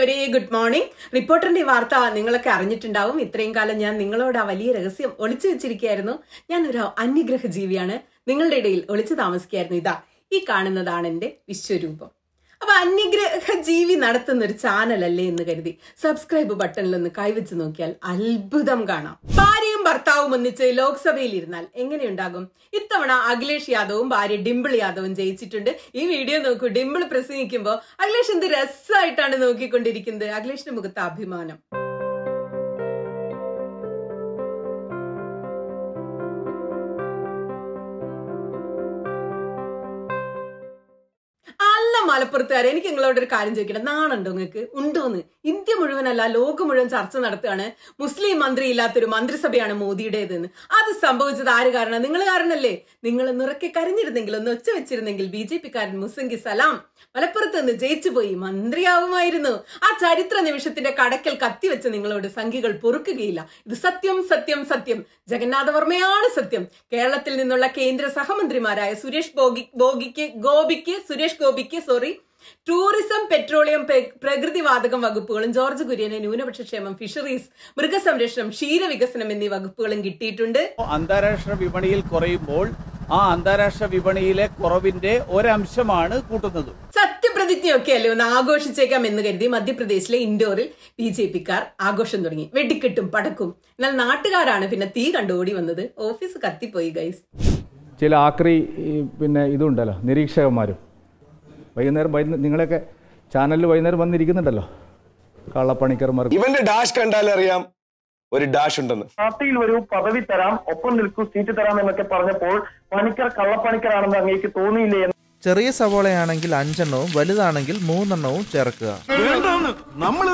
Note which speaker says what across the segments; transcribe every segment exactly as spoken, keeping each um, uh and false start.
Speaker 1: Very good morning. റിപ്പോർട്ടറിന്റെ വാർത്ത നിങ്ങളൊക്കെ അറിഞ്ഞിട്ടുണ്ടാവും. ഇത്രയും കാലം ഞാൻ നിങ്ങളോട് ആ വലിയ രഹസ്യം ഒളിച്ചു വെച്ചിരിക്കുകയായിരുന്നു. ഞാൻ ഒരു അന്യഗ്രഹ ജീവിയാണ്, നിങ്ങളുടെ ഇടയിൽ ഒളിച്ചു താമസിക്കുകയായിരുന്നു. ഇതാ ഈ കാണുന്നതാണ് എന്റെ വിശ്വരൂപം. അപ്പൊ അന്യഗ്രഹ ജീവി നടത്തുന്ന ഒരു ചാനലല്ലേ എന്ന് കരുതി സബ്സ്ക്രൈബ് ബട്ടണിലൊന്ന് കൈവച്ച് നോക്കിയാൽ അത്ഭുതം കാണാം. ഭാര്യയും ഭർത്താവും ഒന്നിച്ച് ലോക്സഭയിൽ ഇരുന്നാൽ എങ്ങനെയുണ്ടാകും? ഇത്തവണ അഖിലേഷ് യാദവും ഭാര്യ ഡിംപിൾ യാദവും ജയിച്ചിട്ടുണ്ട്. ഈ വീഡിയോ നോക്കൂ. ഡിംപിൾ പ്രസംഗിക്കുമ്പോ അഖിലേഷ് എന്ത് രസമായിട്ടാണ് നോക്കിക്കൊണ്ടിരിക്കുന്നത്. അഖിലേഷിന്റെ മുഖത്ത് അഭിമാനം. അല്ല മലപ്പുറത്തുകാരെ, എനിക്ക് നിങ്ങളോട് ഒരു കാര്യം ചോദിക്കണം. നാണുണ്ടോ നിങ്ങൾക്ക്? ഉണ്ടോന്ന്? ഇന്ത്യ മുഴുവനല്ല, ലോകം മുഴുവൻ ചർച്ച നടത്തുകയാണ്. മുസ്ലിം മന്ത്രി ഇല്ലാത്തൊരു മന്ത്രിസഭയാണ് മോദിയുടേതെന്ന്. അത് സംഭവിച്ചത് ആര് കാരണം? നിങ്ങൾ കാരണല്ലേ. നിങ്ങൾ നിറക്കെ കരഞ്ഞിരുന്നെങ്കിൽ, ഒന്ന് ഒച്ച വെച്ചിരുന്നെങ്കിൽ ബി ജെ പിക്കാരൻ മുസംഗി സലാം മലപ്പുറത്ത് നിന്ന് ജയിച്ചു പോയി മന്ത്രിയാവുമായിരുന്നു. ആ ചരിത്ര നിമിഷത്തിന്റെ കടക്കൽ കത്തിവെച്ച് നിങ്ങളോട് സംഘികൾ പൊറുക്കുകയില്ല. ഇത് സത്യം സത്യം സത്യം. ജഗന്നാഥവർമ്മയാണ് സത്യം. കേരളത്തിൽ നിന്നുള്ള കേന്ദ്ര സഹമന്ത്രിമാരായ സുരേഷ് ഗോപി ഗോപിക്ക് ഗോപിക്ക് സുരേഷ് ഗോപിക്ക് സോറി ടൂറിസം, പെട്രോളിയം, പ്രകൃതിവാതകം വകുപ്പുകളും ജോർജ് കുര്യന് ന്യൂനപക്ഷ ക്ഷേമം, ഫിഷറീസ്, മൃഗസംരക്ഷണം, ക്ഷീരവികസനം എന്നീ വകുപ്പുകളും കിട്ടിയിട്ടുണ്ട്.
Speaker 2: അന്താരാഷ്ട്ര വിപണിയിൽ കുറയുമ്പോൾ ആ അന്താരാഷ്ട്ര വിപണിയിലെ കുറവിന്റെ ഒരംശമാണ് കൂട്ടുന്നത്.
Speaker 1: സത്യപ്രതിജ്ഞയൊക്കെ അല്ലേ ഒന്ന് ആഘോഷിച്ചേക്കാം എന്ന് കരുതി മധ്യപ്രദേശിലെ ഇൻഡോറിൽ ബി ജെ പിക്കാർ ആഘോഷം തുടങ്ങി. വെടിക്കെട്ടും പടക്കും. എന്നാൽ നാട്ടുകാരാണ് പിന്നെ തീ കണ്ടോടി വന്നത്. ഓഫീസ് കത്തിപ്പോയി ഗൈസ്.
Speaker 3: ചില ആക്രി പിന്നെ ഇതുണ്ടല്ലോ നിരീക്ഷകന്മാരും വൈകുന്നേരം വൈകുന്നേരം നിങ്ങളൊക്കെ ചാനലിൽ വൈകുന്നേരം വന്നിരിക്കുന്നുണ്ടല്ലോ കള്ളപ്പണിക്കർമാർ.
Speaker 4: ഇവന്റെ ഡാഷ് കണ്ടാൽ അറിയാം ഒരു ഡാഷ് ഉണ്ടെന്ന്.
Speaker 5: പാർട്ടിയിൽ വരൂ, പദവി തരാം, ഒപ്പം നിൽക്കൂ, സീറ്റ് തരാം എന്നൊക്കെ പറഞ്ഞപ്പോൾ പണിക്കർ കള്ളപ്പണിക്കരാണെന്ന് അങ്ങേക്ക് തോന്നിയില്ലേ?
Speaker 6: ചെറിയ സവോളയാണെങ്കിൽ അഞ്ചെണ്ണവും വലുതാണെങ്കിൽ മൂന്നെണ്ണവും ചേർക്കുക.
Speaker 1: നമ്മൾ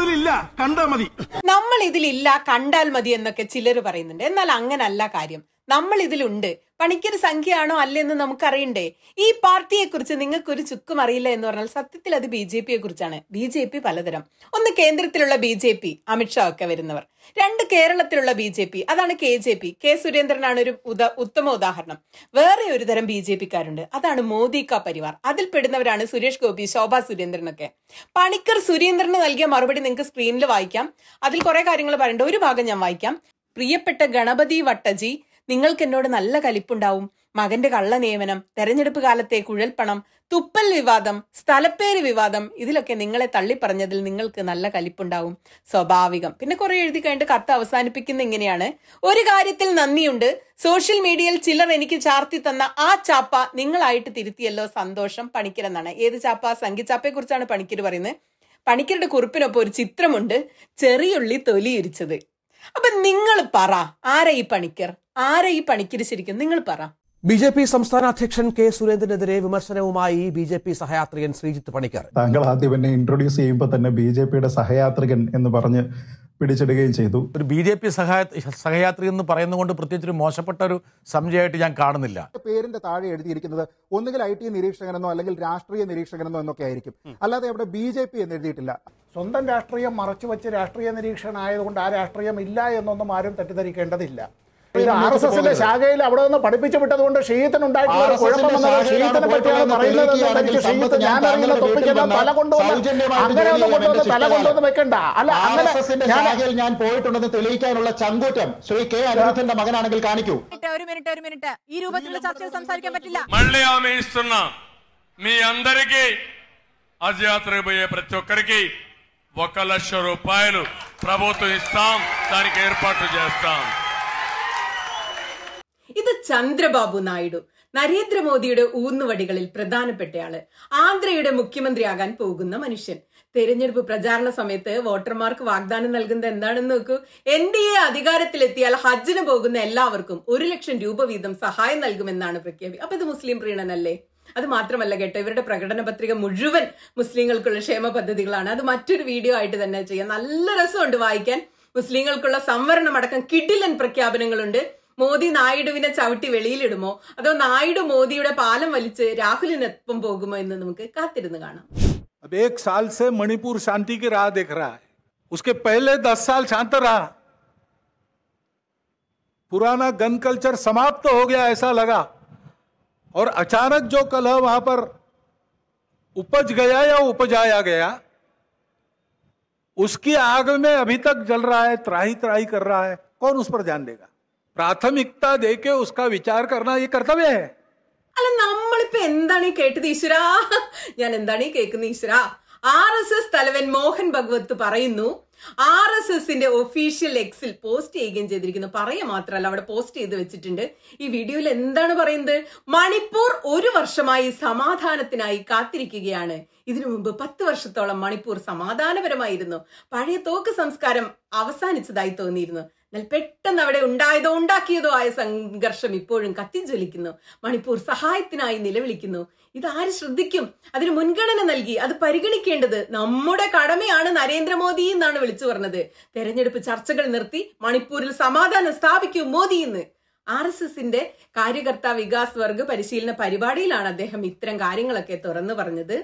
Speaker 1: ഇതിലില്ല, കണ്ടാൽ മതി എന്നൊക്കെ ചിലർ പറയുന്നുണ്ട്. എന്നാൽ അങ്ങനല്ല കാര്യം. നമ്മൾ ഇതിലുണ്ട്. പണിക്കൊരു സംഖ്യയാണോ അല്ലെന്ന് നമുക്കറിയണ്ടേ? ഈ പാർട്ടിയെ കുറിച്ച് നിങ്ങൾക്കൊരു ചുക്കും അറിയില്ല എന്ന് പറഞ്ഞാൽ സത്യത്തിൽ അത് ബി ജെ പിയെ കുറിച്ചാണ്. ബി ജെ പി പലതരം. ഒന്ന് കേന്ദ്രത്തിലുള്ള ബി ജെ പി, അമിത്ഷാ ഒക്കെ വരുന്നവർ. രണ്ട് കേരളത്തിലുള്ള ബി ജെ പി, അതാണ് കെ ജെ പി. കെ സുരേന്ദ്രനാണ് ഒരു ഉദാ ഉത്തമ ഉദാഹരണം. വേറെ ഒരു തരം ബി ജെ പിക്കാരുണ്ട്, അതാണ് മോദി കാ പരിവാർ. അതിൽ പെടുന്നവരാണ് സുരേഷ് ഗോപി, ശോഭാ സുരേന്ദ്രനൊക്കെ. പണിക്കർ സുരേന്ദ്രന് നൽകിയ മറുപടി നിങ്ങൾക്ക് സ്ക്രീനിൽ വായിക്കാം. അതിൽ കുറെ കാര്യങ്ങൾ പറയേണ്ട. ഒരു ഭാഗം ഞാൻ വായിക്കാം. പ്രിയപ്പെട്ട ഗണപതി വട്ടജി, നിങ്ങൾക്ക് എന്നോട് നല്ല കലിപ്പുണ്ടാവും. മകന്റെ കള്ള നിയമനം, തെരഞ്ഞെടുപ്പ് കാലത്തെ കുഴൽപ്പണം, തുപ്പൽ വിവാദം, സ്ഥലപ്പേര് വിവാദം, ഇതിലൊക്കെ നിങ്ങളെ തള്ളിപ്പറഞ്ഞതിൽ നിങ്ങൾക്ക് നല്ല കലിപ്പുണ്ടാവും. സ്വാഭാവികം. പിന്നെ കുറെ എഴുതി കഴിഞ്ഞിട്ട് കത്ത് അവസാനിപ്പിക്കുന്ന ഇങ്ങനെയാണ്: ഒരു കാര്യത്തിൽ നന്ദിയുണ്ട്. സോഷ്യൽ മീഡിയയിൽ ചിലർ എനിക്ക് ചാർത്തി തന്ന ആ ചാപ്പ നിങ്ങളായിട്ട് തിരുത്തിയല്ലോ, സന്തോഷം. പണിക്കരെന്നാണ്. ഏത് ചാപ്പ? സംഖ്യച്ചാപ്പയെ കുറിച്ചാണ് പണിക്കർ പറയുന്നത്. പണിക്കരുടെ കുറിപ്പിനൊപ്പം ഒരു ചിത്രമുണ്ട്, ചെറിയുള്ളി തൊലിയിരിച്ചത്. അപ്പൊ നിങ്ങൾ പറ, ആരാ ഈ പണിക്കർ? ആരാ ഈ പണിക്കർ ശരിക്കും? നിങ്ങൾ പറ.
Speaker 7: ബി ജെ പി സംസ്ഥാന അധ്യക്ഷൻ കെ സുരേന്ദ്രനെതിരെ വിമർശനവുമായി ബി ജെ പി സഹയാത്രികൻ ശ്രീജിത്ത് പണിക്കർ.
Speaker 8: താങ്കൾ ആദ്യം എന്നെ ഇൻട്രൊഡ്യൂസ് ചെയ്യുമ്പോൾ തന്നെ ബി ജെ പിയുടെ സഹയാത്രികൻ എന്ന് പറഞ്ഞ് പിടിച്ചെടുക്കുകയും ചെയ്തു.
Speaker 9: ഒരു ബി ജെ പി സഹയാത്രി എന്ന് പറയുന്നതുകൊണ്ട് പ്രത്യേകിച്ചൊരു മോശപ്പെട്ട ഒരു സംശയമായിട്ട് ഞാൻ കാണുന്നില്ല.
Speaker 10: പേരിന്റെ താഴെ എഴുതിയിരിക്കുന്നത് ഒന്നുകിൽ ഐ ടി നിരീക്ഷകനെന്നോ അല്ലെങ്കിൽ രാഷ്ട്രീയ നിരീക്ഷകനെന്നോ എന്നൊക്കെ ആയിരിക്കും. അല്ലാതെ അവിടെ ബി ജെ പി എന്ന് എഴുതിയിട്ടില്ല.
Speaker 11: സ്വന്തം രാഷ്ട്രീയം മറച്ചുവെച്ച് രാഷ്ട്രീയ നിരീക്ഷകനായതുകൊണ്ട് ആ രാഷ്ട്രീയം ഇല്ല എന്നൊന്നും ആരും തെറ്റിദ്ധരിക്കേണ്ടതില്ല. ഇത് ആർ എസ് എസിന്റെ ശാഖയിൽ അവിടെ നിന്ന് പഠിപ്പിച്ചു വിട്ടതുകൊണ്ട് ഷീത്തിന് ഉണ്ടായിട്ടുള്ള കുഴപ്പമെന്നത് ഷീത്തിനെ പറ്റിയാണ് പറയുന്നത്. ഞാൻ അറിയുന്ന തൊപ്പിക്കുന്ന തല കൊണ്ടുവന്ന് അങ്ങനെ ഒന്നും കൊണ്ടുവന്ന് തല കൊണ്ടുവന്ന് വെക്കണ്ട. അല്ല, അങ്ങനെ
Speaker 12: ഞാൻ പോയിട്ടുണ്ടെന്ന് തെളിയിക്കാനുള്ള ചങ്കൂറ്റം ശ്രീ കെ അനിരുദ്ധന്റെ മകനാണെങ്കിൽ കാണിക്കൂ.
Speaker 13: ഒരു മിനിറ്റ് ഒരു മിനിറ്റ് ഈ രൂപത്തിലുള്ള ചർച്ചയിൽ సంസാరిക്കാൻ పట్టిല്ല.
Speaker 14: మళ్ళీ ఆమె ఇస్తున్నా మీ అందరికీ అజయాత్రకు పోయే ప్రతి ఒక్కరికి ఒక లక్ష రూపాయలు ప్రభుత్వం ఇస్తాం. దానికి ఏర్పాట్లు చేస్తాం.
Speaker 1: ഇത് ചന്ദ്രബാബു നായിഡു, നരേന്ദ്രമോദിയുടെ ഊന്നുവടികളിൽ പ്രധാനപ്പെട്ടയാള്, ആന്ധ്രയുടെ മുഖ്യമന്ത്രിയാകാൻ പോകുന്ന മനുഷ്യൻ. തെരഞ്ഞെടുപ്പ് പ്രചാരണ സമയത്ത് വോട്ടർമാർക്ക് വാഗ്ദാനം നൽകുന്നത് എന്താണെന്ന് നോക്കൂ. എൻ ഡി എ അധികാരത്തിലെത്തിയാൽ ഹജ്ജിന് പോകുന്ന എല്ലാവർക്കും ഒരു ലക്ഷം രൂപ വീതം സഹായം നൽകുമെന്നാണ് പ്രഖ്യാപിച്ചത്. അപ്പൊ ഇത് മുസ്ലിം പ്രീണനല്ലേ? അത് മാത്രമല്ല കേട്ടോ, ഇവരുടെ പ്രകടന പത്രിക മുഴുവൻ മുസ്ലിങ്ങൾക്കുള്ള ക്ഷേമ പദ്ധതികളാണ്. അത് മറ്റൊരു വീഡിയോ ആയിട്ട് തന്നെ ചെയ്യാം. നല്ല രസമുണ്ട് വായിക്കാൻ. മുസ്ലിങ്ങൾക്കുള്ള സംവരണം അടക്കം കിടിലൻ പ്രഖ്യാപനങ്ങളുണ്ട്. മോദി നായിഡുവിനെ ചവിട്ടി വെളിയിലിടുമോ അതോ നായിഡു മോദിയുടെ പാലം വലിച്ച് രാഹുലിനൊപ്പം പോകുമോ എന്ന് നമുക്ക് കാത്തിരുന്ന് കാണാം.
Speaker 15: अब एक साल से मणिपुर शांति की राह देख रहा है. उसके पहले दस साल शांत रहा. पुराना गन कल्चर समाप्त हो गया ऐसा लगा, और अचानक जो कलह वहां पर उपज गया या उपजाया गया, उसकी आग में अभी तक जल रहा है, त्राही त्राही कर रहा है, कौन उस पर ध्यान देगा? प्राथमिकता देके उसका विचार करना ये कर्तव्य है.
Speaker 1: അല്ല, നമ്മളിപ്പോ എന്താണ് ഈ കേട്ടത് ഈശ്വരാ? ഞാൻ എന്താണ് ഈ കേൾക്കുന്നത് ഈശ്വരാ? ആർ എസ് എസ് തലവൻ മോഹൻ ഭഗവത് പറയുന്നു, ആർ എസ് എസിന്റെ ഒഫീഷ്യൽ എക്സിൽ പോസ്റ്റ് ചെയ്യുകയും ചെയ്തിരിക്കുന്നു. പറയുക മാത്രമല്ല, അവിടെ പോസ്റ്റ് ചെയ്ത് വെച്ചിട്ടുണ്ട്. ഈ വീഡിയോയിൽ എന്താണ് പറയുന്നത്? മണിപ്പൂർ ഒരു വർഷമായി സമാധാനത്തിനായി കാത്തിരിക്കുകയാണ്. ഇതിനു മുമ്പ് പത്ത് വർഷത്തോളം മണിപ്പൂർ സമാധാനപരമായിരുന്നു. പഴയ തോക്ക് സംസ്കാരം അവസാനിച്ചതായി തോന്നിയിരുന്നു. എന്നാൽ പെട്ടെന്ന് അവിടെ ഉണ്ടായതോ ഉണ്ടാക്കിയതോ ആയ സംഘർഷം ഇപ്പോഴും കത്തിജ്വലിക്കുന്നു. മണിപ്പൂർ സഹായത്തിനായി നിലവിളിക്കുന്നു. ഇതാര് ശ്രദ്ധിക്കും? അതിന് മുൻഗണന നൽകി അത് പരിഗണിക്കേണ്ടത് നമ്മുടെ കടമയാണ് നരേന്ദ്രമോദി എന്നാണ് വിളിച്ചു പറഞ്ഞത്. തെരഞ്ഞെടുപ്പ് ചർച്ചകൾ നിർത്തി മണിപ്പൂരിൽ സമാധാനം സ്ഥാപിക്കൂ മോദി എന്ന്. ആർ എസ് എസിന്റെ കാര്യകർത്ത വികാസ് വർഗ് പരിശീലന പരിപാടിയിലാണ് അദ്ദേഹം ഇത്തരം കാര്യങ്ങളൊക്കെ തുറന്നു പറഞ്ഞത്.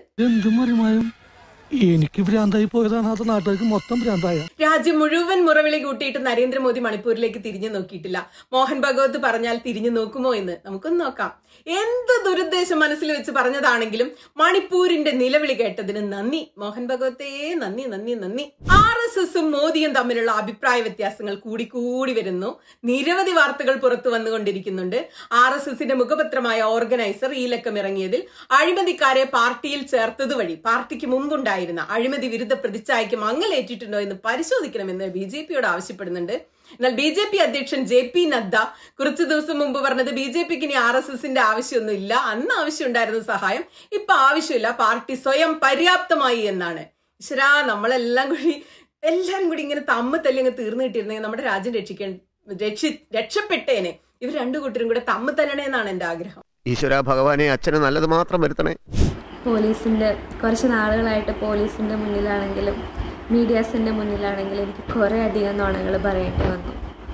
Speaker 16: എനിക്ക് ഭ്രാന്തായി പോയതാണ്, അത് നാട്ടുകാർക്ക് മൊത്തം ഭ്രാന്തായ.
Speaker 1: രാജ്യം മുഴുവൻ മുറവിളി കൂട്ടിയിട്ട് നരേന്ദ്രമോദി മണിപ്പൂരിലേക്ക് തിരിഞ്ഞു നോക്കിയിട്ടില്ല. മോഹൻ ഭഗവത് പറഞ്ഞാൽ തിരിഞ്ഞു നോക്കുമോ എന്ന് നമുക്കൊന്ന് നോക്കാം. എന്ത് ദുരുദ്ദേശം മനസ്സിൽ വെച്ച് പറഞ്ഞതാണെങ്കിലും മണിപ്പൂരിന്റെ നിലവിളി കേട്ടതിന് നന്ദി മോഹൻ ഭഗവത്തേ, നന്ദി നന്ദി നന്ദി. ആർ എസ് എസും മോദിയും തമ്മിലുള്ള അഭിപ്രായ വ്യത്യാസങ്ങൾ കൂടിക്കൂടി വരുന്നു. നിരവധി വാർത്തകൾ പുറത്തു വന്നുകൊണ്ടിരിക്കുന്നുണ്ട്. ആർ എസ് എസിന്റെ മുഖപത്രമായ ഓർഗനൈസർ ഈ ലക്കം ഇറങ്ങിയതിൽ അഴിമതിക്കാരെ പാർട്ടിയിൽ ചേർത്തത് വഴി പാർട്ടിക്ക് മുമ്പുണ്ടായിരുന്ന അഴിമതി വിരുദ്ധ പ്രതിച്ഛായയ്ക്ക് മങ്ങലേറ്റിട്ടുണ്ടോ എന്ന് പരിശോധിക്കണമെന്ന് ബി ജെ പിയോട് ആവശ്യപ്പെടുന്നുണ്ട്. എന്നാൽ ബി ജെ പി അധ്യക്ഷൻ ജെ പി നദ്ദ കുറച്ചു ദിവസം മുമ്പ് പറഞ്ഞത് ബി ജെ പിക്ക് ഇനി ആർ എസ് എസിന്റെ ആവശ്യമൊന്നും ഇല്ല, അന്ന് ആവശ്യമുണ്ടായിരുന്ന സഹായം ഇപ്പൊ ആവശ്യമില്ല, പാർട്ടി സ്വയം പര്യാപ്തമായി എന്നാണ്. ഈശ്വരാ, നമ്മളെല്ലാം കൂടി എല്ലാരും കൂടി ഇങ്ങനെ തമ്മ് തല്ലി അങ്ങ് തീർന്നു കിട്ടിയിരുന്നെങ്കിൽ നമ്മുടെ രാജ്യം രക്ഷിക്കാൻ രക്ഷി രക്ഷപ്പെട്ടേനെ. ഇവർ രണ്ടു കൂട്ടരും കൂടെ തമ്മ് തല്ലണേന്നാണ് എന്റെ ആഗ്രഹം.
Speaker 17: ഈശ്വര ഭഗവാനെ, അച്ഛന് നല്ലത് മാത്രം വരുത്തണേ.
Speaker 18: പോലീസിൻ്റെ കുറച്ച് നാളുകളായിട്ട് പോലീസിൻ്റെ മുന്നിലാണെങ്കിലും മീഡിയാസിൻ്റെ മുന്നിലാണെങ്കിലും എനിക്ക് കുറേ അധികം നുണകൾ പറയേണ്ടി വന്നു.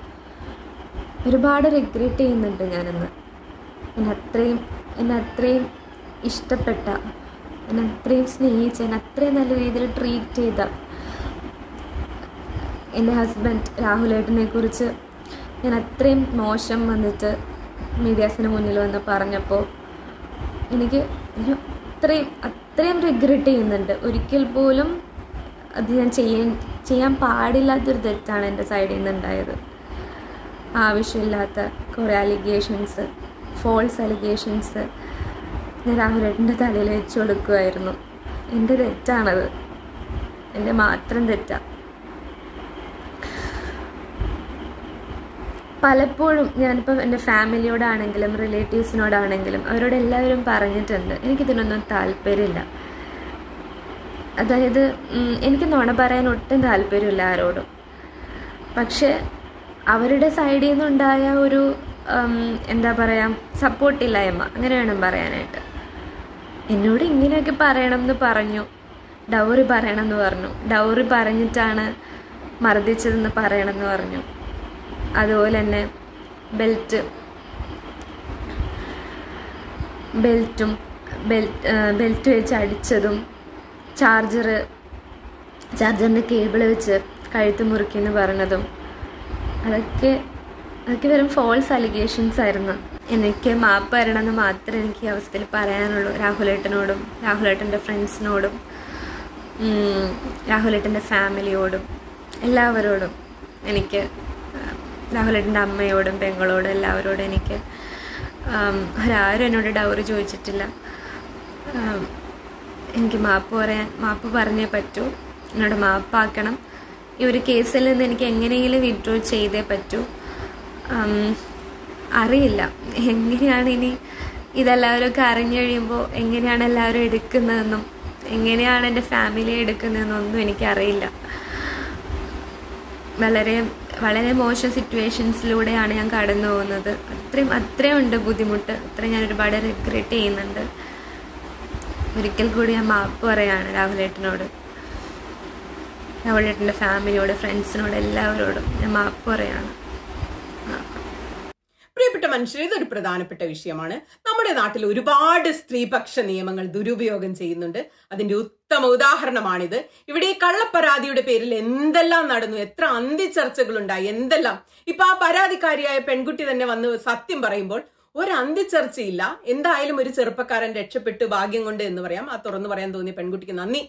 Speaker 18: ഒരുപാട് റിഗ്രറ്റ് ചെയ്യുന്നുണ്ട് ഞാനിന്ന്. എന്നെ അത്രയും എന്നെ അത്രയും ഇഷ്ടപ്പെട്ട, എന്നെ അത്രയും സ്നേഹിച്ച, എന്നെ അത്രയും നല്ല രീതിയിൽ ട്രീറ്റ് ചെയ്ത എൻ്റെ ഹസ്ബൻഡ് രാഹുലേട്ടനെ കുറിച്ച് ഞാൻ അത്രയും മോശം വന്നിട്ട് മീഡിയാസിന് മുന്നിൽ വന്ന് പറഞ്ഞപ്പോൾ എനിക്ക് അത്രയും അത്രയും റിഗ്രറ്റ് ചെയ്യുന്നുണ്ട്. ഒരിക്കൽ പോലും അത് ഞാൻ ചെയ്യാൻ ചെയ്യാൻ പാടില്ലാത്തൊരു തെറ്റാണ് എൻ്റെ സൈഡിൽ നിന്ന് ഉണ്ടായത്. ആവശ്യമില്ലാത്ത കുറേ അലിഗേഷൻസ്, ഫോൾസ് അലിഗേഷൻസ് ഞാൻ രാഹുലേട്ടൻ്റെ തലയിൽ വെച്ച് കൊടുക്കുമായിരുന്നു. എൻ്റെ തെറ്റാണത്, എൻ്റെ മാത്രം തെറ്റാണ്. പലപ്പോഴും ഞാനിപ്പം എൻ്റെ ഫാമിലിയോടാണെങ്കിലും റിലേറ്റീവ്സിനോടാണെങ്കിലും അവരോട് എല്ലാവരും പറഞ്ഞിട്ടുണ്ട് എനിക്കിതിനൊന്നും താല്പര്യമില്ല. അതായത് എനിക്ക് നുണ പറയാൻ ഒട്ടും താല്പര്യമില്ല ആരോടും. പക്ഷെ അവരുടെ സൈഡിൽ നിന്നുണ്ടായ ഒരു എന്താ പറയുക സപ്പോർട്ടില്ലായ്മ, അങ്ങനെ വേണം പറയാനായിട്ട്. എന്നോട് ഇങ്ങനെയൊക്കെ പറയണം എന്ന് പറഞ്ഞു, ഡൗറി പറയണമെന്ന് പറഞ്ഞു, ഡൗറി പറഞ്ഞിട്ടാണ് മർദ്ദിച്ചതെന്ന് പറയണമെന്ന് പറഞ്ഞു. അതുപോലെ തന്നെ ബെൽറ്റ് ബെൽറ്റും ബെൽറ്റ് ബെൽറ്റ് വെച്ച് അടിച്ചതും ചാർജർ ചാർജറിൻ്റെ കേബിൾ വെച്ച് കഴുത്ത് മുറുക്കിയെന്ന് പറഞ്ഞതും അതൊക്കെ അതൊക്കെ വെറും ഫോൾസ് അലിഗേഷൻസ് ആയിരുന്നു. എനിക്ക് മാപ്പ് തരണമെന്ന് മാത്രമേ എനിക്ക് ഈ അവസ്ഥയിൽ പറയാനുള്ളൂ. രാഹുലേട്ടനോടും രാഹുലേട്ടൻ്റെ ഫ്രണ്ട്സിനോടും രാഹുലേട്ടൻ്റെ ഫാമിലിയോടും എല്ലാവരോടും എനിക്ക്, രാഹുലേട്ടൻ്റെ അമ്മയോടും പെങ്ങളോടും എല്ലാവരോടും എനിക്ക്, അവരാരും എന്നോട് ഡൗറി ചോദിച്ചിട്ടില്ല. എനിക്ക് മാപ്പ് പറയാൻ മാപ്പ് പറഞ്ഞേ പറ്റൂ. എന്നോട് മാപ്പാക്കണം. ഈ ഒരു കേസിൽ നിന്ന് എനിക്ക് എങ്ങനെയെങ്കിലും വിഡ്രോ ചെയ്തേ പറ്റൂ. അറിയില്ല എങ്ങനെയാണ് ഇനി ഇതെല്ലാവരും അറിഞ്ഞു കഴിയുമ്പോൾ എങ്ങനെയാണ് എല്ലാവരും എടുക്കുന്നതെന്നും എങ്ങനെയാണ് എൻ്റെ ഫാമിലി എടുക്കുന്നതെന്നും ഒന്നും എനിക്കറിയില്ല. വളരെ വളരെ മോശം സിറ്റുവേഷൻസിലൂടെയാണ് ഞാൻ കടന്നു പോകുന്നത്. അത്രയും അത്രയും ഉണ്ട് ബുദ്ധിമുട്ട്. അത്രയും ഞാൻ ഒരുപാട് റിഗ്രറ്റ് ചെയ്യുന്നുണ്ട്. ഒരിക്കൽ കൂടി ഞാൻ മാപ്പ് പറയാണ് രാഹുലേട്ടനോട്, രാഹുലേട്ടൻ്റെ ഫാമിലിയോട്, ഫ്രണ്ട്സിനോട്, എല്ലാവരോടും ഞാൻ മാപ്പ് പറയാണ്.
Speaker 1: പ്രിയപ്പെട്ട മനുഷ്യർ, ഇതൊരു പ്രധാനപ്പെട്ട വിഷയമാണ്. നമ്മുടെ നാട്ടിൽ ഒരുപാട് സ്ത്രീപക്ഷ നിയമങ്ങൾ ദുരുപയോഗം ചെയ്യുന്നുണ്ട്. അതിന്റെ ഉത്തമ ഉദാഹരണമാണിത്. ഇവിടെ ഈ കള്ളപ്പരാതിയുടെ പേരിൽ എന്തെല്ലാം നടന്നു, എത്ര അന്തിച്ചർച്ചകൾ ഉണ്ടായി, എന്തെല്ലാം. ഇപ്പൊ ആ പരാതിക്കാരിയായ പെൺകുട്ടി തന്നെ വന്ന് സത്യം പറയുമ്പോൾ ഒരു അന്തിച്ചർച്ചയില്ല. എന്തായാലും ഒരു ചെറുപ്പക്കാരൻ രക്ഷപ്പെട്ടു, ഭാഗ്യം കൊണ്ട് എന്ന് പറയാം. ആ തുറന്നു പറയാൻ തോന്നിയ പെൺകുട്ടിക്ക് നന്ദി.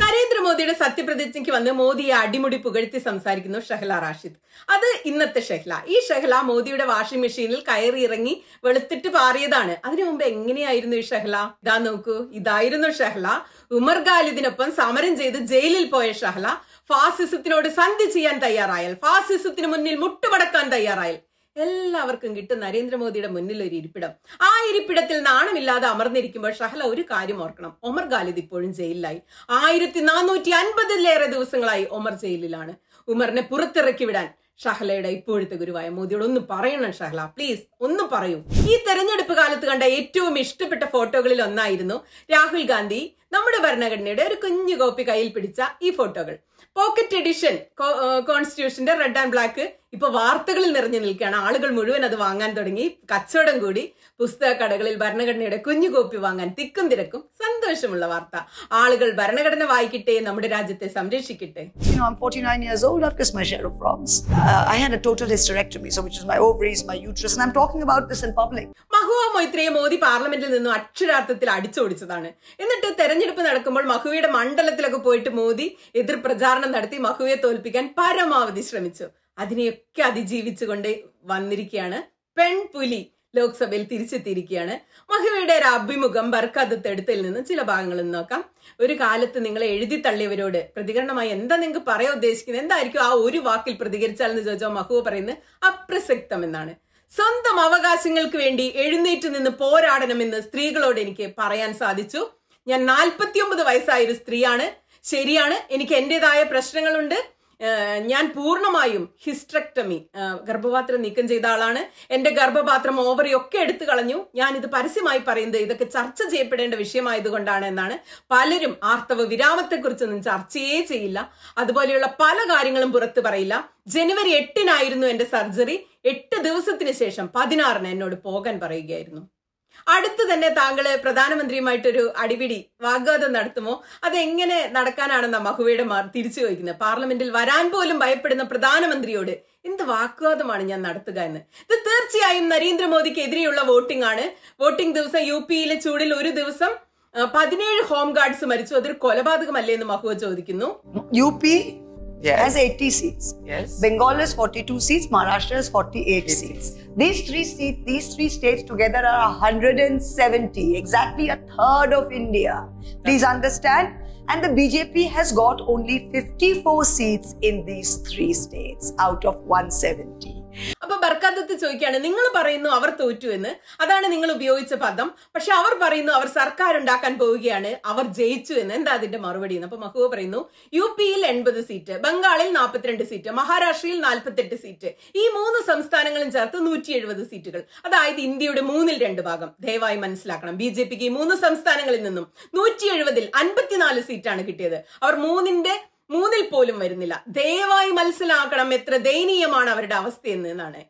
Speaker 1: നരേന്ദ്രമോദിയുടെ സത്യപ്രതിജ്ഞയ്ക്ക് വന്ന് മോദിയെ അടിമുടി പുകഴ്ത്തി സംസാരിക്കുന്നു ഷഹല റാഷിദ്. അത് ഇന്നത്തെ ഷഹല. ഈ ഷഹല മോദിയുടെ വാഷിംഗ് മെഷീനിൽ കയറി ഇറങ്ങി വെളുത്തിട്ട് പാറിയതാണ്. അതിനു മുമ്പ് എങ്ങനെയായിരുന്നു ഈ ഷഹല? ഇതാ നോക്കൂ, ഇതായിരുന്നു ഷഹല. ഉമർ ഖാലിദിനൊപ്പം സമരം ചെയ്ത് ജയിലിൽ പോയ ഷഹല ഫാസിസത്തിനോട് സന്ധി ചെയ്യാൻ തയ്യാറായാൽ, ഫാസിസത്തിന് മുന്നിൽ മുട്ടുമടക്കാൻ തയ്യാറായാൽ എല്ലാവർക്കും കിട്ടും നരേന്ദ്രമോദിയുടെ മുന്നിൽ ഒരു ഇരിപ്പിടം. ആ ഇരിപ്പിടത്തിൽ നാണമില്ലാതെ അമർന്നിരിക്കുമ്പോൾ ഷഹല ഒരു കാര്യം ഓർക്കണം, ഒമർ ഖാലിദ് ഇപ്പോഴും ജയിലിലായി. ആയിരത്തി നാനൂറ്റി അൻപതിലേറെ ദിവസങ്ങളായി ഒമർ ജയിലിലാണ്. ഉമറിനെ പുറത്തിറക്കി വിടാൻ ഷഹലയുടെ ഇപ്പോഴത്തെ ഗുരുവായ മോദിയോട് ഒന്ന് പറയണം ഷഹല, പ്ലീസ് ഒന്ന് പറയൂ. ഈ തെരഞ്ഞെടുപ്പ് കാലത്ത് കണ്ട ഏറ്റവും ഇഷ്ടപ്പെട്ട ഫോട്ടോകളിൽ ഒന്നായിരുന്നു രാഹുൽ ഗാന്ധി നമ്മുടെ ഭരണഘടനയുടെ ഒരു കുഞ്ഞു കോപ്പി കയ്യിൽ പിടിച്ച ഈ ഫോട്ടോകൾ. പോക്കറ്റ് എഡിഷൻ കോൺസ്റ്റിറ്റ്യൂഷന്റെ റെഡ് ആൻഡ് ബ്ലാക്ക് ഇപ്പൊ വാർത്തകളിൽ നിറഞ്ഞു നിൽക്കുകയാണ്. ആളുകൾ മുഴുവൻ അത് വാങ്ങാൻ തുടങ്ങി. കച്ചവടം കൂടി. പുസ്തക കടകളിൽ ഭരണഘടനയുടെ കുഞ്ഞു കോപ്പി വാങ്ങാൻ തിക്കും തിരക്കും. സന്തോഷമുള്ള വാർത്ത. ആളുകൾ ഭരണഘടന വായിക്കട്ടെ, നമ്മുടെ രാജ്യത്തെ സംരക്ഷിക്കട്ടെ.
Speaker 19: You know, I'm forty-nine years old. I've kissed my share of frogs. Uh, I had a total hysterectomy, so which is my ovaries, my uterus, and I'm talking about this in public.
Speaker 1: Mahua മൊയ്ത്രയെ Modi പാർലമെന്റിൽ നിന്നും അക്ഷരാർത്ഥത്തിൽ അടിച്ചോടിച്ചതാണ്. എന്നിട്ട് തെരഞ്ഞെടുപ്പ് നടക്കുമ്പോൾ മഹുവയുടെ മണ്ഡലത്തിലൊക്കെ പോയിട്ട് മോദി എതിർ പ്രചാരണം നടത്തി മഹുവയെ തോൽപ്പിക്കാൻ പരമാവധി ശ്രമിച്ചു. അതിനെയൊക്കെ അതിജീവിച്ചുകൊണ്ട് വന്നിരിക്കുകയാണ് പെൺപുലി. ലോക്സഭയിൽ തിരിച്ചെത്തിയിരിക്കുകയാണ്. മഹുവയുടെ ഒരു അഭിമുഖം ബർക്കാദത്ത് എടുത്തതിൽ നിന്ന് ചില ഭാഗങ്ങളിൽ നോക്കാം. ഒരു കാലത്ത് നിങ്ങളെ എഴുതി തള്ളിയവരോട് പ്രതികരണമായി എന്താ നിങ്ങൾക്ക് പറയാൻ ഉദ്ദേശിക്കുന്നത്, എന്തായിരിക്കും ആ ഒരു വാക്കിൽ പ്രതികരിച്ചാലെന്ന് ചോദിച്ചാൽ മഹുവ പറയുന്നത് അപ്രസക്തം എന്നാണ്. സ്വന്തം അവകാശങ്ങൾക്ക് വേണ്ടി എഴുന്നേറ്റ് നിന്ന് പോരാടണമെന്ന് സ്ത്രീകളോട് എനിക്ക് പറയാൻ സാധിച്ചു. ഞാൻ നാൽപ്പത്തിയൊമ്പത് വയസ്സായ ഒരു സ്ത്രീയാണ്. ശരിയാണ്, എനിക്ക് എന്റേതായ പ്രശ്നങ്ങളുണ്ട്. ഞാൻ പൂർണ്ണമായും ഹിസ്ട്രക്ടമി ഗർഭപാത്രം നീക്കം ചെയ്ത ആളാണ്. എന്റെ ഗർഭപാത്രം ഓവറി ഒക്കെ എടുത്തു കളഞ്ഞു. ഞാൻ ഇത് പരസ്യമായി പറയുന്നത് ഇതൊക്കെ ചർച്ച ചെയ്യപ്പെടേണ്ട വിഷയമായതുകൊണ്ടാണ് എന്നാണ്. പലരും ആർത്തവ വിരാമത്തെക്കുറിച്ചൊന്നും ചർച്ചയേ ചെയ്യില്ല. അതുപോലെയുള്ള പല കാര്യങ്ങളും പുറത്തു പറയില്ല. ജനുവരി എട്ടിനായിരുന്നു എന്റെ സർജറി. എട്ട് ദിവസത്തിന് ശേഷം പതിനാറിന് എന്നോട് പോകാൻ പറയുകയായിരുന്നു. അടുത്ത് തന്നെ താങ്കള് പ്രധാനമന്ത്രിയുമായിട്ടൊരു അടിപിടി വാഗ്വാദം നടത്തുമോ? അതെങ്ങനെ നടക്കാനാണെന്ന മഹുവയുടെ തിരിച്ചു ചോദിക്കുന്നത്. പാർലമെന്റിൽ വരാൻ പോലും ഭയപ്പെടുന്ന പ്രധാനമന്ത്രിയോട് എന്ത് വാഗ്വാദമാണ് ഞാൻ നടത്തുക എന്ന്. ഇത് തീർച്ചയായും നരേന്ദ്രമോദിക്ക് എതിരെയുള്ള വോട്ടിംഗ് ആണ്. വോട്ടിംഗ് ദിവസം യു പിയിലെ ചൂടിൽ ഒരു ദിവസം പതിനേഴ് ഹോം ഗാർഡ്സ് മരിച്ചു. അതൊരു കൊലപാതകമല്ലേ എന്ന് മഹുവ ചോദിക്കുന്നു.
Speaker 19: U P has eighty seats. Yes. Bengal is forty-two seats. Maharashtra is forty-eight seats. These three seats, these three states together are one hundred seventy, exactly a third of India. Please understand. And the B J P has got only fifty-four seats in these three states out of one hundred seventy.
Speaker 1: അപ്പൊ ബർക്കാദത്ത് ചോദിക്കുകയാണ്, നിങ്ങൾ പറയുന്നു അവർ തോറ്റു എന്ന്, അതാണ് നിങ്ങൾ ഉപയോഗിച്ച പദം. പക്ഷെ അവർ പറയുന്നു അവർ സർക്കാർ ഉണ്ടാക്കാൻ പോവുകയാണ്, അവർ ജയിച്ചു എന്ന്. എന്താ അതിന്റെ മറുപടി എന്ന്? അപ്പൊ മഹുവ പറയുന്നു, യു പിയിൽ എൺപത് സീറ്റ്, ബംഗാളിൽ നാൽപ്പത്തിരണ്ട് സീറ്റ്, മഹാരാഷ്ട്രയിൽ നാൽപ്പത്തെട്ട് സീറ്റ്, ഈ മൂന്ന് സംസ്ഥാനങ്ങളും ചേർത്ത് നൂറ്റി എഴുപത് സീറ്റുകൾ. അതായത് ഇന്ത്യയുടെ മൂന്നിൽ രണ്ട് ഭാഗം. ദയവായി മനസ്സിലാക്കണം, ബി ജെ പിക്ക് ഈ മൂന്ന് സംസ്ഥാനങ്ങളിൽ നിന്നും നൂറ്റി എഴുപതിൽ അൻപത്തിനാല് സീറ്റാണ് കിട്ടിയത്. അവർ മൂന്നിന്റെ മൂന്നിൽ പോലും വരുന്നില്ല. ദയവായി മനസ്സിലാക്കണം എത്ര ദയനീയമാണ് അവരുടെ അവസ്ഥയെന്ന് എന്നാണ്.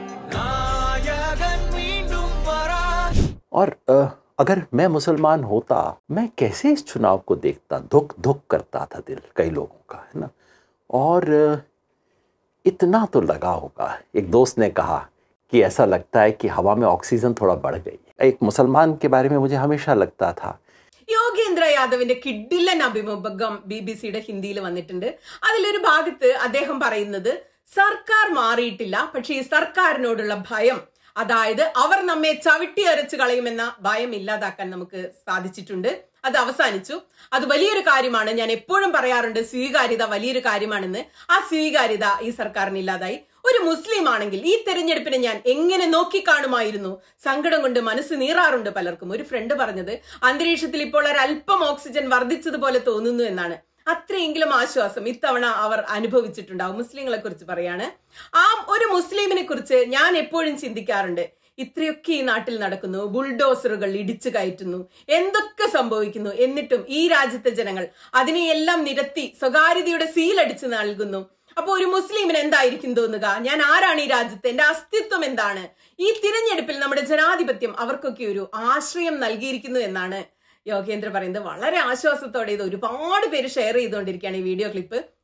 Speaker 20: और अगर मैं मुसलमान होता, मैं कैसे इस चुनाव को देखता, धुक धुक करता था दिल कई लोगों का, है ना. और इतना तो लगा होगा, एक दोस्त ने कहा कि ऐसा लगता है कि हवा में ऑक्सीजन थोड़ा बढ़ गई. एक मुसलमान के बारे में मुझे हमेशा लगता था.
Speaker 1: യോഗേന്ദ്ര യാദവിന്റെ കിഡിലൻ അഭിമുഖം ബി ബി സിയുടെ ഹിന്ദിയിൽ വന്നിട്ടുണ്ട്. അതിലൊരു ഭാഗത്ത് അദ്ദേഹം പറയുന്നത് സർക്കാർ മാറിയിട്ടില്ല, പക്ഷെ ഈ സർക്കാരിനോടുള്ള ഭയം, അതായത് അവർ നമ്മെ ചവിട്ടി അരച്ചു കളയുമെന്ന ഭയം ഇല്ലാതാക്കാൻ നമുക്ക് സാധിച്ചിട്ടുണ്ട്. അത് അവസാനിച്ചു. അത് വലിയൊരു കാര്യമാണ്. ഞാൻ എപ്പോഴും പറയാറുണ്ട് സ്വീകാര്യത വലിയൊരു കാര്യമാണെന്ന്. ആ സ്വീകാര്യത ഈ സർക്കാരിന് ഇല്ലാതായി. ഒരു മുസ്ലിം ആണെങ്കിൽ ഈ തെരഞ്ഞെടുപ്പിനെ ഞാൻ എങ്ങനെ നോക്കിക്കാണുമായിരുന്നു. സങ്കടം കൊണ്ട് മനസ്സ് നീറാറുണ്ട് പലർക്കും. ഒരു ഫ്രണ്ട് പറഞ്ഞത് അന്തരീക്ഷത്തിൽ ഇപ്പോൾ ഒരല്പം ഓക്സിജൻ വർദ്ധിച്ചതുപോലെ തോന്നുന്നു എന്നാണ്. അത്രയെങ്കിലും ആശ്വാസം ഇത്തവണ അവർ അനുഭവിച്ചിട്ടുണ്ടാവും. മുസ്ലിങ്ങളെ കുറിച്ച് പറയാണ്. ആ ഒരു മുസ്ലിമിനെ കുറിച്ച് ഞാൻ എപ്പോഴും ചിന്തിക്കാറുണ്ട്. ഇത്രയൊക്കെ ഈ നാട്ടിൽ നടക്കുന്നു, ബുൾഡോസറുകൾ ഇടിച്ചു കയറ്റുന്നു, എന്തൊക്കെ സംഭവിക്കുന്നു, എന്നിട്ടും ഈ രാജ്യത്തെ ജനങ്ങൾ അതിനെയെല്ലാം നിരത്തി സ്വകാര്യതയുടെ സീലടിച്ച് നൽകുന്നു. അപ്പൊ ഒരു മുസ്ലിമിന് എന്തായിരിക്കും തോന്നുക? ഞാൻ ആരാണ് ഈ രാജ്യത്ത്? എന്റെ അസ്തിത്വം എന്താണ്? ഈ തിരഞ്ഞെടുപ്പിൽ നമ്മുടെ ജനാധിപത്യം അവർക്കൊക്കെ ഒരു ആശ്രയം നൽകിയിരിക്കുന്നു എന്നാണ് യോഗേന്ദ്ര പറയുന്നത്. വളരെ ആശ്വാസത്തോടെ ഇത് ഒരുപാട് പേര് ഷെയർ ചെയ്തുകൊണ്ടിരിക്കുകയാണ് ഈ വീഡിയോ ക്ലിപ്പ്.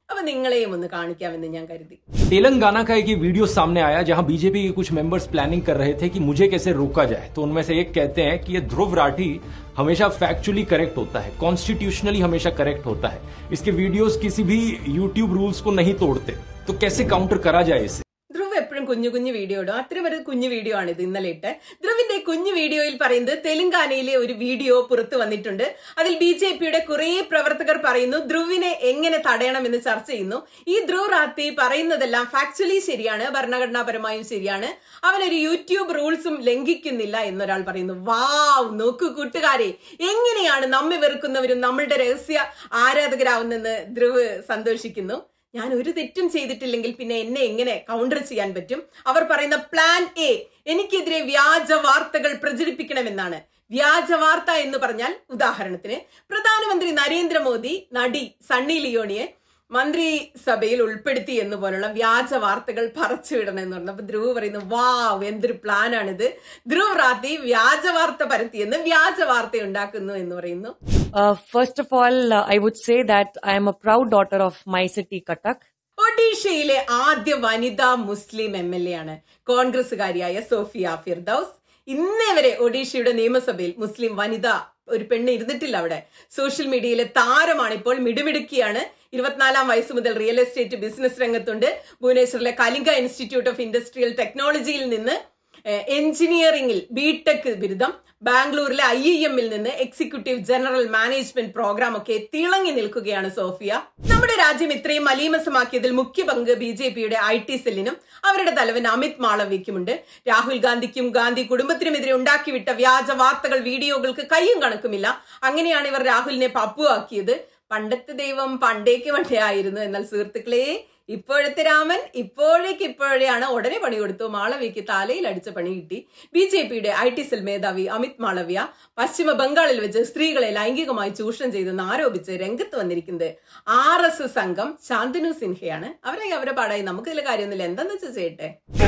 Speaker 1: അപ്പൊ നിങ്ങളെയും ഒന്ന് കാണിക്കാമെന്ന് ഞാൻ കരുതി.
Speaker 21: तेलंगाना का एक वीडियो सामने आया जहां बीजेपी के कुछ मेंबर्स प्लानिंग कर रहे थे कि मुझे कैसे रोका जाए. तो उनमें से एक कहते हैं कि ये ध्रुव राठी हमेशा फैक्चुअली करेक्ट होता है, कॉन्स्टिट्यूशनली हमेशा करेक्ट होता है, इसके वीडियोस किसी भी यूट्यूब रूल्स को नहीं तोड़ते. तो कैसे काउंटर करा जाए इसे?
Speaker 1: ധ്രുവ് എപ്പോഴും കുഞ്ഞു കുഞ്ഞു വീഡിയോ ഇടും. അത്രയും ഒരു കുഞ്ഞു വീഡിയോ ആണ് ഇത് ഇന്നലെ ഇട്ട്. ധ്രുവിന്റെ കുഞ്ഞു വീഡിയോയിൽ പറയുന്നത് തെലങ്കാനയിലെ ഒരു വീഡിയോ പുറത്തു വന്നിട്ടുണ്ട്. അതിൽ ബി ജെ പിയുടെ കുറെ പ്രവർത്തകർ പറയുന്നു ധ്രുവിനെ എങ്ങനെ തടയണമെന്ന് ചർച്ച ചെയ്യുന്നു. ഈ ധ്രുവ് റാത്തി പറയുന്നതെല്ലാം ഫാക്ച്വലി ശരിയാണ്, ഭരണഘടനാപരമായും ശരിയാണ്, അവനൊരു യൂട്യൂബ് റൂൾസും ലംഘിക്കുന്നില്ല എന്നൊരാൾ പറയുന്നു. വാവ്, നോക്കൂ കൂട്ടുകാരെ, എങ്ങനെയാണ് നമ്മെ വെറുക്കുന്നവരും നമ്മളുടെ രഹസ്യ ആരാധകരാവുന്നെന്ന് ധ്രുവ് സന്തോഷിക്കുന്നു. ഞാൻ ഒരു തെറ്റും ചെയ്തിട്ടില്ലെങ്കിൽ പിന്നെ എന്നെ എങ്ങനെ കൗണ്ടർ ചെയ്യാൻ പറ്റും? അവർ പറയുന്ന പ്ലാൻ എ, എനിക്കെതിരെ വ്യാജ വാർത്തകൾ പ്രചരിപ്പിക്കണമെന്നാണ്. വ്യാജ വാർത്ത എന്ന് പറഞ്ഞാൽ ഉദാഹരണത്തിന് പ്രധാനമന്ത്രി നരേന്ദ്രമോദി നടി സണ്ണി ലിയോണിയെ മന്ത്രിസഭയിൽ ഉൾപ്പെടുത്തി എന്ന് പോലുള്ള വ്യാജ വാർത്തകൾ പറിച്ചുവിടണം എന്ന് പറഞ്ഞു. അപ്പൊ ധ്രുവ് പറയുന്നു, വാവ്, എന്തൊരു പ്ലാനാണിത്, ധ്രുവ് റാത്തി വ്യാജ വാർത്ത പരത്തിയെന്ന് വ്യാജ വാർത്ത ഉണ്ടാക്കുന്നു എന്ന് പറയുന്നു.
Speaker 22: First of all I would say that I am a proud daughter of my city Cuttack.
Speaker 1: ഒഡീഷയിലെ ആദ്യ വനിതാ മുസ്ലിം എം എൽ എ ആണ് കോൺഗ്രസുകാരിയായ സോഫിയ ഫിർദൌസ്. ഇന്നേ വരെ ഒഡീഷയുടെ നിയമസഭയിൽ മുസ്ലിം വനിത ഒരു പെണ്ണ് ഇരുന്നിട്ടില്ല. അവിടെ സോഷ്യൽ മീഡിയയിലെ താരമാണ്, ഇപ്പോൾ മിടുമിടുക്കിയാണ്. ഇരുപത്തിനാലാം വയസ്സ് മുതൽ റിയൽ എസ്റ്റേറ്റ് ബിസിനസ് രംഗത്തുണ്ട്. ഭുവനേശ്വറിലെ കലിംഗ ഇൻസ്റ്റിറ്റ്യൂട്ട് ഓഫ് ഇൻഡസ്ട്രിയൽ ടെക്നോളജിയിൽ നിന്ന് എഞ്ചിനീയറിംഗിൽ ബിടെക് ബിരുദം, ബാംഗ്ലൂരിലെ ഐ ഇ എമ്മിൽ നിന്ന് എക്സിക്യൂട്ടീവ് ജനറൽ മാനേജ്മെന്റ് പ്രോഗ്രാം ഒക്കെ തിളങ്ങി നിൽക്കുകയാണ് സോഫിയ. നമ്മുടെ രാജ്യം ഇത്രയും മലീമസമാക്കിയതിൽ മുഖ്യ പങ്ക് ബി ജെ പിയുടെ ഐ ടി സെല്ലിനും അവരുടെ തലവൻ അമിത് മാളവ്യക്കുമുണ്ട്. രാഹുൽ ഗാന്ധിക്കും ഗാന്ധി കുടുംബത്തിനുമെതിരെ ഉണ്ടാക്കിവിട്ട വ്യാജ വാർത്തകൾ, വീഡിയോകൾക്ക് കയ്യും കണക്കുമില്ല. അങ്ങനെയാണ് ഇവർ രാഹുലിനെ പപ്പു ആക്കിയത്. പണ്ടത്തെ ദൈവം പണ്ടേക്ക് പണ്ടേ ആയിരുന്നു. എന്നാൽ സുഹൃത്തുക്കളെ, ഇപ്പോഴത്തെ രാമൻ ഇപ്പോഴേക്ക് ഇപ്പോഴെയാണ്. ഉടനെ പണി കൊടുത്തു. മാളവ്യക്ക് തലയിൽ അടിച്ച പണി കിട്ടി. ബി ജെ പിയുടെ ഐ ടി സെൽ മേധാവി അമിത് മാളവ്യ പശ്ചിമ ബംഗാളിൽ വെച്ച് സ്ത്രീകളെ ലൈംഗികമായി ചൂഷണം ചെയ്തെന്ന് ആരോപിച്ച് രംഗത്ത് വന്നിരിക്കുന്നത് ആർ എസ് എസ് അംഗം ശാന്തനു സിൻഹയാണ്. അവരെ അവരെ പാടായി, നമുക്ക് ഇതിലെ കാര്യമൊന്നുമില്ല, എന്താന്ന് വെച്ചാൽ ചെയ്യട്ടെ.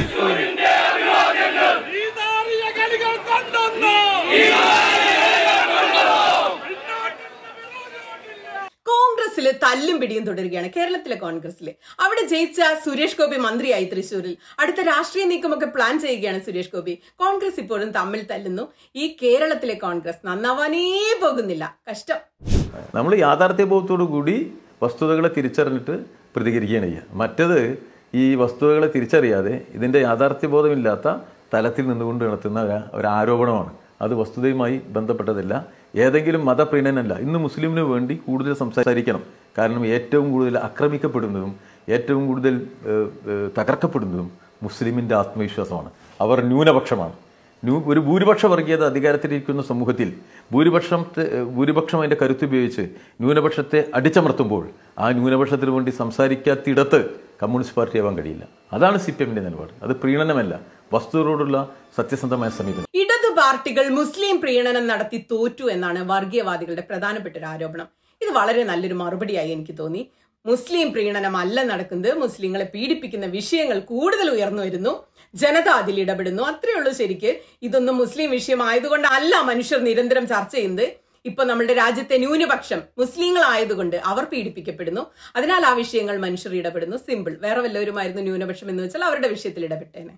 Speaker 1: കോൺഗ്രസിൽ തല്ലും പിടിയും തുടരുകയാണ്. കേരളത്തിലെ കോൺഗ്രസിൽ അവിടെ ജയിച്ച സുരേഷ് ഗോപി മന്ത്രിയായി തൃശ്ശൂരിൽ. അടുത്ത രാഷ്ട്രീയ നീക്കമൊക്കെ പ്ലാൻ ചെയ്യുകയാണ് സുരേഷ് ഗോപി. കോൺഗ്രസ് ഇപ്പോഴും തമ്മിൽ തല്ലുന്നു. ഈ കേരളത്തിലെ കോൺഗ്രസ് നന്നാവാനേ പോകുന്നില്ല. കഷ്ടം.
Speaker 23: നമ്മൾ യാഥാർത്ഥ്യബോധത്തോടു കൂടി വസ്തുതകളെ തിരിച്ചറിഞ്ഞിട്ട് പ്രതികരിക്കുകയാണ് ചെയ്യുക. മറ്റത് ഈ വസ്തുതകളെ തിരിച്ചറിയാതെ ഇതിന്റെ യാഥാർത്ഥ്യബോധമില്ലാത്ത തലത്തിൽ നിന്നുകൊണ്ട് നടത്തുന്ന ഒരു ആരോപണമാണ്. അത് വസ്തുതയുമായി ബന്ധപ്പെട്ടതല്ല, ഏതെങ്കിലും മതപ്രീണനല്ല. ഇന്ന് മുസ്ലിമിന് വേണ്ടി കൂടുതൽ സംസാരിക്കണം. കാരണം ഏറ്റവും കൂടുതൽ ആക്രമിക്കപ്പെടുന്നതും ഏറ്റവും കൂടുതൽ തകർക്കപ്പെടുന്നതും മുസ്ലിമിൻ്റെ ആത്മവിശ്വാസമാണ്. അവർ ന്യൂനപക്ഷമാണ്. ന്യൂ ഒരു ഭൂരിപക്ഷ വർഗീയത അധികാരത്തിലിരിക്കുന്ന സമൂഹത്തിൽ ഭൂരിപക്ഷത്തെ ഭൂരിപക്ഷം അതിൻ്റെ കരുത്തുപയോഗിച്ച് ന്യൂനപക്ഷത്തെ അടിച്ചമർത്തുമ്പോൾ ആ ന്യൂനപക്ഷത്തിന് വേണ്ടി സംസാരിക്കാത്തിടത്ത് കമ്മ്യൂണിസ്റ്റ് പാർട്ടി ആവാൻ കഴിയില്ല. അതാണ് സി പി എമ്മിന്റെ നിലപാട്. അത് പ്രീണനമല്ല, വസ്തുതയോടുള്ള സത്യസന്ധമായ സമീപനം.
Speaker 1: ഇടതു പാർട്ടികൾ മുസ്ലിം പ്രീണനം നടത്തി തോറ്റു എന്നാണ് വർഗീയവാദികളുടെ പ്രധാനപ്പെട്ട ഒരു ആരോപണം. ഇത് വളരെ നല്ലൊരു മറുപടിയായി എനിക്ക് തോന്നി. മുസ്ലിം പ്രീണനം അല്ല നടക്കുന്നത്. മുസ്ലിങ്ങളെ പീഡിപ്പിക്കുന്ന വിഷയങ്ങൾ കൂടുതൽ ഉയർന്നു വരുന്നു. ജനത അതിൽ ഇടപെടുന്നു. അത്രയേ ഉള്ളൂ. ശരിക്ക് ഇതൊന്നും മുസ്ലിം വിഷയമായതുകൊണ്ടല്ല മനുഷ്യർ നിരന്തരം ചർച്ച ചെയ്യുന്നത്. ഇപ്പൊ നമ്മുടെ രാജ്യത്തെ ന്യൂനപക്ഷം മുസ്ലിങ്ങളായതുകൊണ്ട് അവർ പീഡിപ്പിക്കപ്പെടുന്നു. അതിനാൽ ആ വിഷയങ്ങൾ മനുഷ്യർ ഇടപെടുന്നു. സിമ്പിൾ. വേറെ വല്ലവരുമായിരുന്നു ന്യൂനപക്ഷം എന്ന് വെച്ചാൽ അവരുടെ വിഷയത്തിൽ ഇടപെട്ടേനെ.